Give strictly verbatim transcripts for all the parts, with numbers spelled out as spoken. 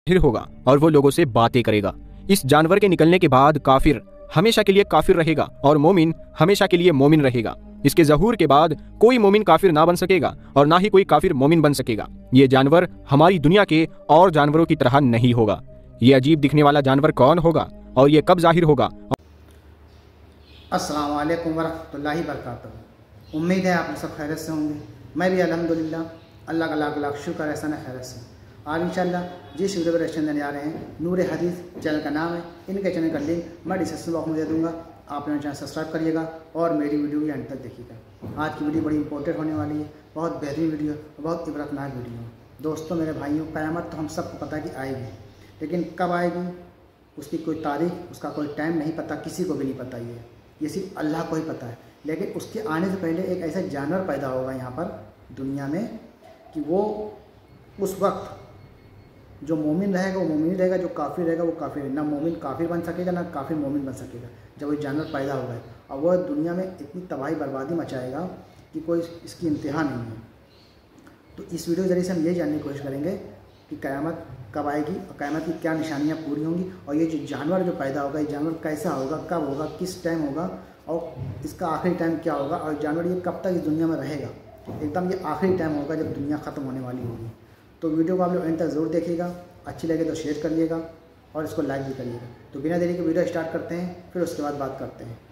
जाहिर होगा और वो लोगों से बातें करेगा। इस जानवर के निकलने के बाद काफिर हमेशा के लिए काफिर रहेगा और मोमिन हमेशा के लिए मोमिन रहेगा। इसके ज़हूर के बाद कोई मोमिन काफिर ना बन सकेगा और ना ही कोई काफिर मोमिन बन सकेगा। ये जानवर हमारी दुनिया के और जानवरों की तरह नहीं होगा। ये अजीब दिखने वाला जानवर कौन होगा और ये कब जाहिर होगा? अस्सलामु अलैकुम वरहमतुल्लाहि वबरकातुहू। उम्मीद है आप सब खैरियत से होंगे। मैं भी अल्हम्दुलिल्लाह, अल्लाह का लाख लाख शुक्र है, सन खैरियत से। आज इंशाल्लाह जिस वीडियो पर रिएक्शन देने आ रहे हैं, नूर हदीस चैनल का नाम है। इनके चैनल का लिंक मैं डिस्क्रिप्शन बॉक्स में दे दूँगा। आप मेरा चैनल सब्सक्राइब करिएगा और मेरी वीडियो भी अंत तक देखिएगा। आज की वीडियो बड़ी इंपॉर्टेंट होने वाली है, बहुत बेहतरीन वीडियो, बहुत इबरतनाक वीडियो है। दोस्तों, मेरे भाइयों, क़यामत तो हम सबको पता है कि आएगी, लेकिन कब आएगी उसकी कोई तारीख, उसका कोई टाइम नहीं पता, किसी को भी नहीं पता। ये ये सिर्फ अल्लाह को ही पता है। लेकिन उसके आने से पहले एक ऐसा जानवर पैदा होगा यहाँ पर दुनिया में कि वो उस वक्त जो मोमिन रहेगा वो मोमिन रहेगा, जो काफिर रहेगा वो काफिर। ना मोमिन काफिर बन सकेगा, ना काफिर मोमिन बन सकेगा जब वो जानवर पैदा होगा। और वह दुनिया में इतनी तबाही बर्बादी मचाएगा कि कोई इसकी इंतहा नहीं है। तो इस वीडियो के जरिए से हम ये जानने की कोशिश करेंगे कि क़यामत कब आएगी और क़यामत की क्या निशानियाँ पूरी होंगी, और ये जो जानवर जो पैदा होगा, ये जानवर कैसा होगा, कब होगा, किस टाइम होगा, और इसका आखिरी टाइम क्या होगा, और जानवर ये कब तक इस दुनिया में रहेगा। एकदम ये आखिरी टाइम होगा जब दुनिया ख़त्म होने वाली होगी। तो वीडियो को आप लोग एंड तक ज़रूर देखिएगा। अच्छी लगे तो शेयर करिएगा और इसको लाइक भी करिएगा। तो बिना देरी के वीडियो स्टार्ट करते हैं, फिर उसके बाद बात करते हैं।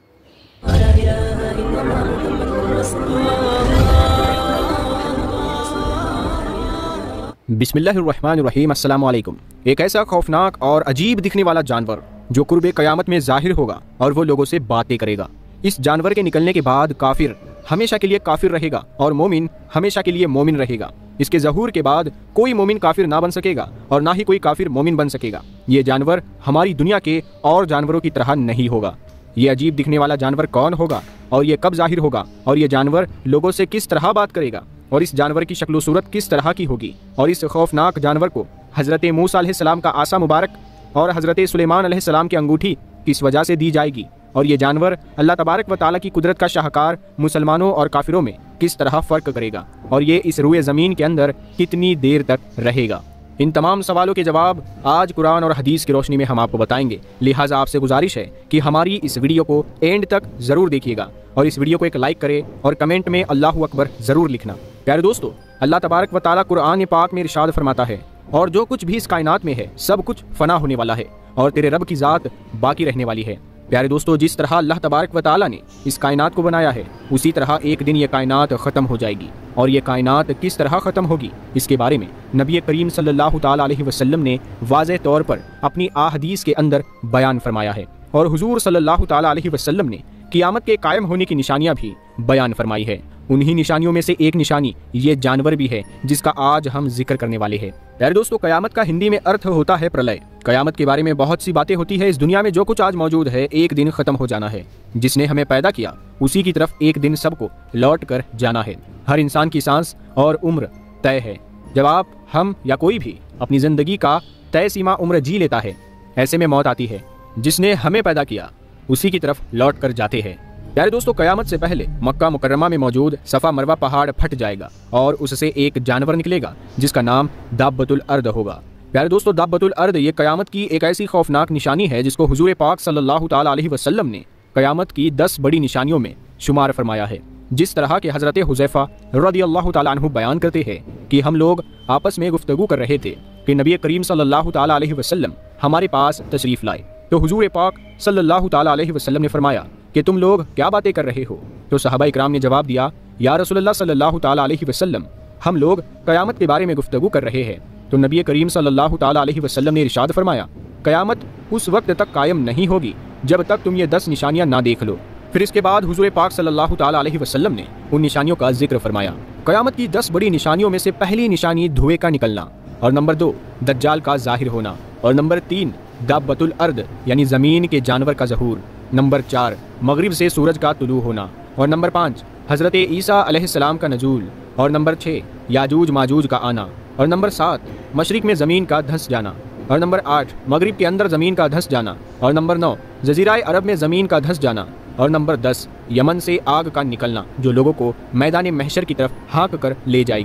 बिस्मिल्लाहिर्रहमानिर्रहीम। अस्सलाम वालेकुम। एक ऐसा खौफनाक और अजीब दिखने वाला जानवर जो कुर्बे क़यामत में जाहिर होगा और वो लोगों से बातें करेगा। इस जानवर के निकलने के बाद काफिर हमेशा के लिए काफिर रहेगा और मोमिन हमेशा के लिए मोमिन रहेगा। इसके ज़हूर के बाद कोई मोमिन काफिर ना बन सकेगा और ना ही कोई काफिर मोमिन बन सकेगा। ये जानवर हमारी दुनिया के और जानवरों की तरह नहीं होगा। ये अजीब दिखने वाला जानवर कौन होगा और ये कब जाहिर होगा, और ये जानवर लोगों से किस तरह बात करेगा, और इस जानवर की शक्ल सूरत किस तरह की होगी, और इस खौफनाक जानवर को हज़रत मूसा अलैहिस्सलाम का आसा मुबारक और हज़रत सुलेमान अलैहिस्सलाम की अंगूठी किस वजह से दी जाएगी, और ये जानवर अल्लाह तबारक व ताला की कुदरत का शाहकार मुसलमानों और काफिरों में किस तरह फ़र्क करेगा, और ये इस रूए ज़मीन के अंदर कितनी देर तक रहेगा। इन तमाम सवालों के जवाब आज कुरान और हदीस की रोशनी में हम आपको बताएंगे। लिहाजा आपसे गुजारिश है कि हमारी इस वीडियो को एंड तक ज़रूर देखिएगा और इस वीडियो को एक लाइक करें और कमेंट में अल्लाहु अकबर ज़रूर लिखना। प्यारे दोस्तों, अल्लाह तबारक व ताला कुरान पाक में इरशाद फरमाता है, और जो कुछ भी इस कायनात में है सब कुछ फना होने वाला है और तेरे रब की ज़ात बाकी रहने वाली है। प्यारे दोस्तों, जिस तरह अल्लाह तबारक व ताला ने इस कायनात को बनाया है, उसी तरह एक दिन ये कायनात ख़त्म हो जाएगी। और ये कायनात किस तरह ख़त्म होगी, इसके बारे में नबी करीम सल्लल्लाहु ताला अलैहि वसल्लम ने वाज़ेह तौर पर अपनी आहदीस के अंदर बयान फरमाया है। और हुजूर सल्लल्लाहु ताला अलैहि वसल्लम ने क़यामत के कायम होने की निशानियाँ भी बयान फरमाई है। उन्हीं निशानियों में से एक निशानी ये जानवर भी है जिसका आज हम जिक्र करने वाले हैं। प्यारे दोस्तों, क़यामत का हिंदी में अर्थ होता है प्रलय। क़यामत के बारे में बहुत सी बातें होती है। इस दुनिया में जो कुछ आज मौजूद है एक दिन ख़त्म हो जाना है। जिसने हमें पैदा किया उसी की तरफ एक दिन सबको लौट कर जाना है। हर इंसान की सांस और उम्र तय है। जब आप, हम या कोई भी अपनी ज़िंदगी का तय सीमा उम्र जी लेता है, ऐसे में मौत आती है। जिसने हमें पैदा किया उसी की तरफ लौट कर जाते हैं। प्यारे दोस्तों, क़यामत से पहले मक्का मुकर्रमा में मौजूद सफ़ा मरवा पहाड़ फट जाएगा और उससे एक जानवर निकलेगा जिसका नाम दाब्बतुल अर्द होगा। प्यारे दोस्तों, दाब्बतुल अर्द ये क़यामत की एक ऐसी खौफनाक निशानी है जिसको हुजूर पाक सल्लल्लाहु ताला अलैहि वसल्लम ने क़यामत की दस बड़ी निशानियों में शुमार फरमाया है। जिस तरह के हज़रत हुज़ैफ़ा रज़ियल्लाहु ताला अन्हु बयान करते हैं कि हम लोग आपस में गुफ्तगू कर रहे थे कि नबी करीम सल्लल्लाहु ताला अलैहि वसल्लम हमारे पास तशरीफ़ लाए। तो हुजूर पाक सल्लल्लाहु ताला अलैहि वसल्लम ने फरमाया कि तुम लोग क्या बातें कर रहे हो। तो सहाबा इकराम ने जवाब दिया, या रसूलुल्लाह सल्लल्लाहु ताला अलैहि वसल्लम, हम लोग क़यामत के बारे में गुफ्तगू कर रहे हैं। तो नबी करीम सल्लल्लाहु ताला अलैहि वसल्लम ने इरशाद फरमाया, क़यामत उस वक्त तक कायम नहीं होगी जब तक तुम ये दस निशानियाँ ना देख लो। फिर इसके बाद हुजूर पाक सल्लल्लाहु ताला अलैहि वसल्लम ने उन निशानियों का जिक्र फरमाया। क़यामत की दस बड़ी निशानियों में से पहली निशानी धुएं का निकलना, और नंबर दो दज्जाल का जाहिर होना, और नंबर तीन दाब्बतुल अर्द यानी ज़मीन के जानवर का ज़हूर, नंबर चार मगरिब से सूरज का तुलू होना, और नंबर पाँच हज़रत ईसा अलैहिस्सलाम का नजूल, और नंबर छः याजूज माजूज का आना, और नंबर सात मशरिक में ज़मीन का धंस जाना, और नंबर आठ मगरिब के अंदर ज़मीन का धंस जाना, और नंबर नौ जज़ीराए अरब में ज़मीन का धंस जाना, और नंबर दस यमन से आग का निकलना जो लोगों को मैदान महशर की तरफ हाँक कर ले जाएगी।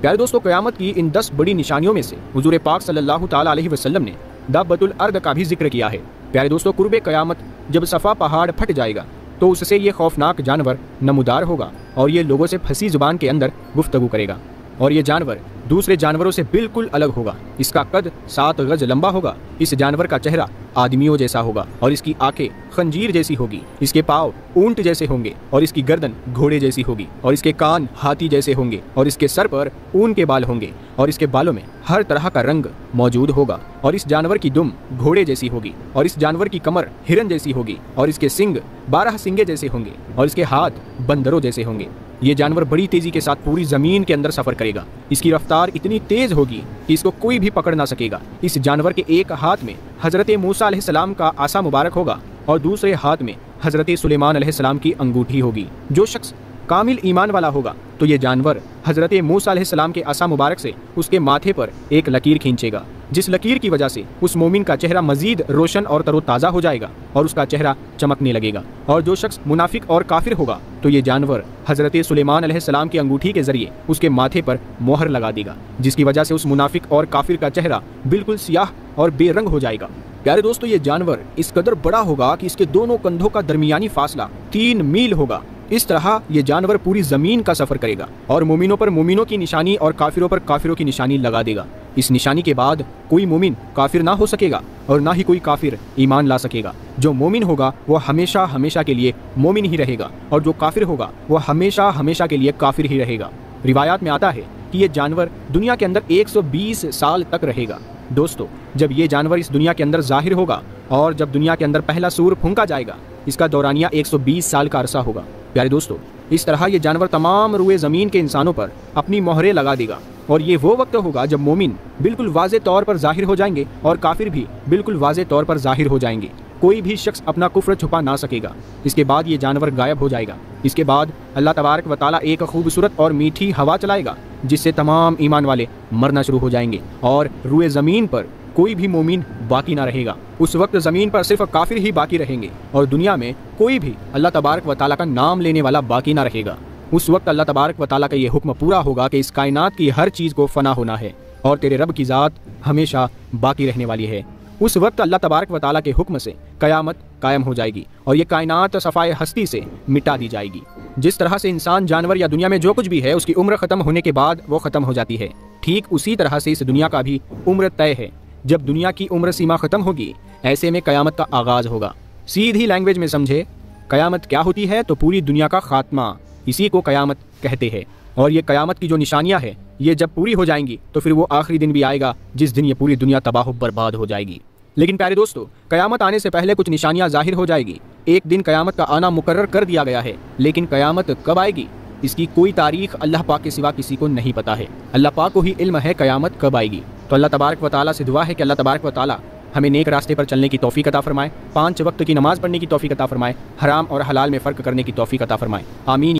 प्यारे दोस्तों, क़यामत की इन दस बड़ी निशानियों में से हुजूर पाक सल्लल्लाहु ताला अलैहि वसल्लम ने दाब्बतुल अर्द का भी जिक्र किया है। प्यारे दोस्तों, कुर्बे क़यामत जब सफ़ा पहाड़ फट जाएगा तो उससे ये खौफनाक जानवर नमूदार होगा और ये लोगों से फंसी जुबान के अंदर गुफ्तगू करेगा। और ये जानवर दूसरे जानवरों से बिल्कुल अलग होगा। इसका कद सात गज लंबा होगा। इस जानवर का चेहरा आदमियों जैसा होगा और इसकी आंखें खंजीर जैसी होगी। इसके पाँव ऊंट जैसे होंगे और इसकी गर्दन घोड़े जैसी होगी और इसके कान हाथी जैसे होंगे और इसके सर पर ऊन के बाल होंगे और इसके बालों में हर तरह का रंग मौजूद होगा और इस जानवर की दुम घोड़े जैसी होगी और इस जानवर की कमर हिरन जैसी होगी और इसके सिंग बारह सिंगे जैसे होंगे और इसके हाथ बंदरों जैसे होंगे। ये जानवर बड़ी तेजी के साथ पूरी जमीन के अंदर सफर करेगा। इसकी रफ्तार इतनी तेज होगी कि इसको कोई भी पकड़ ना सकेगा। इस जानवर के एक हाथ में हजरत मूसा अलैहिस्सलाम का आसा मुबारक होगा और दूसरे हाथ में हजरत सुलेमान अलैहिस्सलाम की अंगूठी होगी। जो शख्स कामिल ईमान वाला होगा तो ये जानवर हजरत मूसा अलैहिस्सलाम के आसा मुबारक से उसके माथे पर एक लकीर खींचेगा, जिस लकीर की वजह से उस मोमिन का चेहरा मजीद रोशन और तरोताज़ा हो जाएगा और उसका चेहरा चमकने लगेगा। और जो शख्स मुनाफिक और काफिर होगा तो ये जानवर हजरत सुलेमान अलैहिस्सलाम की अंगूठी के जरिए उसके माथे पर मोहर लगा देगा, जिसकी वजह से उस मुनाफिक और काफिर का चेहरा बिल्कुल सियाह और बेरंग हो जाएगा। प्यारे दोस्तों, ये जानवर इस कदर बड़ा होगा कि इसके दोनों कंधों का दरमियानी फासला तीन मील होगा। इस तरह ये जानवर पूरी जमीन का सफर करेगा और मोमिनों पर मोमिनों की निशानी और काफिरों पर काफिरों की निशानी लगा देगा। इस निशानी के बाद कोई मोमिन काफिर ना हो सकेगा और ना ही कोई काफिर ईमान ला सकेगा। जो मोमिन होगा वो हमेशा हमेशा के लिए मोमिन ही रहेगा और जो काफिर होगा वो हमेशा हमेशा के लिए काफिर ही रहेगा। रिवायात में आता है कि ये जानवर दुनिया के अंदर एक सौ बीस साल तक रहेगा। दोस्तों, जब ये जानवर इस दुनिया के अंदर जाहिर होगा और जब दुनिया के अंदर पहला सूर फूंका जाएगा, इसका दौरानिया एक सौ बीस साल का अरसा होगा। प्यारे दोस्तों, इस तरह ये जानवर तमाम रुए ज़मीन के इंसानों पर अपनी मोहरें लगा देगा और ये वो वक्त होगा जब मोमिन बिल्कुल वाज़े तौर पर जाहिर हो जाएंगे और काफिर भी बिल्कुल वाज़े तौर पर जाहिर हो जाएंगे। कोई भी शख्स अपना कुफ्र छुपा ना सकेगा। इसके बाद ये जानवर गायब हो जाएगा। इसके बाद अल्लाह तबारक व तआला एक खूबसूरत और मीठी हवा चलाएगा, जिससे तमाम ईमान वाले मरना शुरू हो जाएंगे और रुए ज़मीन पर कोई भी मोमिन बाकी ना रहेगा। उस वक्त ज़मीन पर सिर्फ काफिर ही बाकी रहेंगे और दुनिया में कोई भी अल्लाह तबारक व तआला का नाम लेने वाला बाकी ना रहेगा। उस वक्त अल्लाह तबारक व तआला का ये हुक्म पूरा होगा कि इस कायनात की हर चीज़ को फना होना है और तेरे रब की ज़ात हमेशा बाकी रहने वाली है। उस वक्त अल्लाह तबारक व तआला के हुक्म से क़यामत कायम हो जाएगी और ये कायनात सफ़ाए हस्ती से मिटा दी जाएगी। जिस तरह से इंसान, जानवर या दुनिया में जो कुछ भी है उसकी उम्र ख़त्म होने के बाद वो ख़त्म हो जाती है, ठीक उसी तरह से इस दुनिया का भी उम्र तय है। जब दुनिया की उम्र सीमा ख़त्म होगी, ऐसे में क़यामत का आगाज़ होगा। सीधी लैंग्वेज में समझे, क़यामत क्या होती है तो पूरी दुनिया का खात्मा, इसी को क़यामत कहते हैं। और ये क़यामत की जो निशानियाँ हैं, ये जब पूरी हो जाएंगी तो फिर वो आखिरी दिन भी आएगा जिस दिन ये पूरी दुनिया तबाह बर्बाद हो जाएगी। लेकिन प्यारे दोस्तों, क़यामत आने से पहले कुछ निशानियाँ ज़ाहिर हो जाएगी। एक दिन क़यामत का आना मुकर्रर कर दिया गया है, लेकिन क़यामत कब आएगी इसकी कोई तारीख अल्लाह पाक के सिवा किसी को नहीं पता है। अल्लाह पाक को ही इल्म है क़यामत कब आएगी। तो अल्लाह तबारक व तआला से दुआ है कि अल्लाह तबारक व तआला हमें नेक रास्ते पर चलने की तौफीक अता फरमाए, पाँच वक्त की नमाज़ पढ़ने की तौफीक अता फरमाए, हराम और हलाल में फ़र्क करने की तौफीक अता फरमाए, आमीन।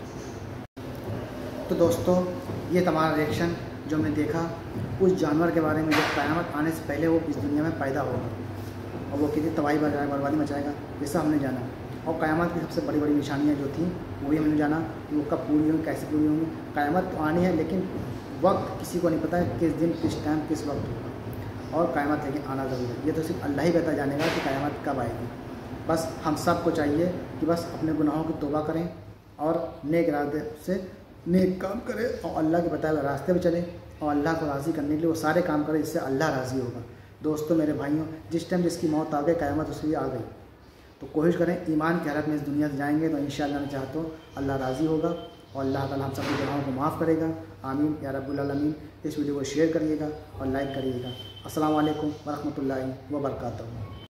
तो दोस्तों, ये तमाम रिएक्शन जो हमने देखा उस जानवर के बारे में जो क़यामत आने से पहले वो इस दुनिया में पैदा होगा और वो कितनी तबाही बर्बादी मचाएगा, जैसा हमने जाना। और क़यामत की सबसे बड़ी बड़ी निशानियाँ जो थी वो भी हमने जाना कि वो कब पूरी होंगी, कैसे पूरी होंगी। क़यामत तो आनी है, लेकिन वक्त किसी को नहीं पता है किस दिन, किस टाइम, किस वक्त होगा। और क़यामत लेकिन आना ज़रूर है। ये तो सिर्फ अल्लाह ही बेहतर जानेगा कि क़यामत कब आएगी। बस हम सब को चाहिए कि बस अपने गुनाहों की तौबा करें और नेक इरादे से नेक काम करें और अल्लाह के बताए हुए रास्ते पर चलें और अल्लाह को राज़ी करने के लिए वो सारे काम करें जिससे अल्लाह राज़ी होगा। दोस्तों, मेरे भाइयों, जिस टाइम जिसकी मौत आ गई, क़यामत उसकी आ गई, तो कोशिश करें ईमान की हालत में इस दुनिया से जाएंगे तो इंशाअल्लाह मैं चाहता हूँ अल्लाह राज़ी होगा और अल्लाह ताला हम सबके गुनाहों को माफ़ करेगा। आमीन या रब्बुल आलमीन। इस वीडियो को शेयर करिएगा और लाइक करिएगा। अस्सलाम वालेकुम व रहमतुल्लाहि व बरकातहू।